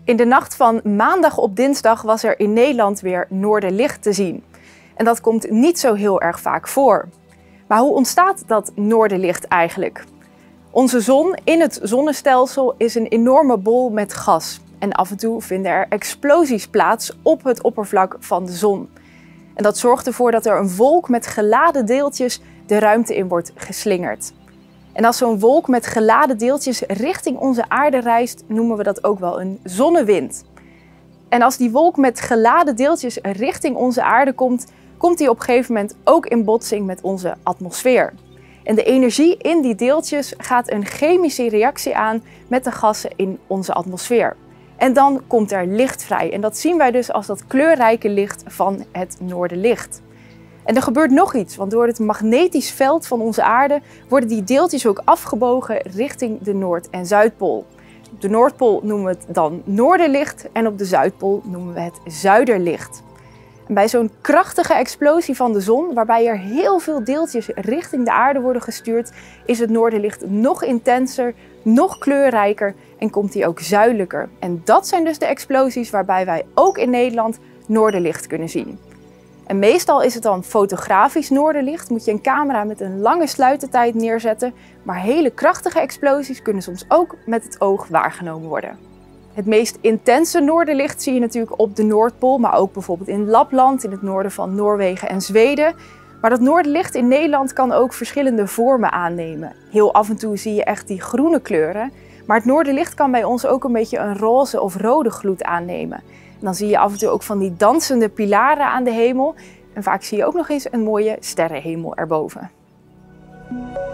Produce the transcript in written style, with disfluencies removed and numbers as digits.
In de nacht van maandag op dinsdag was er in Nederland weer noorderlicht te zien. En dat komt niet zo heel erg vaak voor. Maar hoe ontstaat dat noorderlicht eigenlijk? Onze zon in het zonnestelsel is een enorme bol met gas. En af en toe vinden er explosies plaats op het oppervlak van de zon. En dat zorgt ervoor dat er een wolk met geladen deeltjes de ruimte in wordt geslingerd. En als zo'n wolk met geladen deeltjes richting onze aarde reist, noemen we dat ook wel een zonnewind. En als die wolk met geladen deeltjes richting onze aarde komt, komt die op een gegeven moment ook in botsing met onze atmosfeer. En de energie in die deeltjes gaat een chemische reactie aan met de gassen in onze atmosfeer. En dan komt er licht vrij. En dat zien wij dus als dat kleurrijke licht van het noorderlicht. En er gebeurt nog iets, want door het magnetisch veld van onze aarde worden die deeltjes ook afgebogen richting de Noord- en Zuidpool. Op de Noordpool noemen we het dan noorderlicht en op de Zuidpool noemen we het zuiderlicht. En bij zo'n krachtige explosie van de zon, waarbij er heel veel deeltjes richting de aarde worden gestuurd, is het noorderlicht nog intenser, nog kleurrijker en komt die ook zuidelijker. En dat zijn dus de explosies waarbij wij ook in Nederland noorderlicht kunnen zien. En meestal is het dan fotografisch noorderlicht, moet je een camera met een lange sluitertijd neerzetten, maar hele krachtige explosies kunnen soms ook met het oog waargenomen worden. Het meest intense noorderlicht zie je natuurlijk op de Noordpool, maar ook bijvoorbeeld in Lapland, in het noorden van Noorwegen en Zweden. Maar dat noorderlicht in Nederland kan ook verschillende vormen aannemen. Heel af en toe zie je echt die groene kleuren, maar het noorderlicht kan bij ons ook een beetje een roze of rode gloed aannemen. En dan zie je af en toe ook van die dansende pilaren aan de hemel en vaak zie je ook nog eens een mooie sterrenhemel erboven.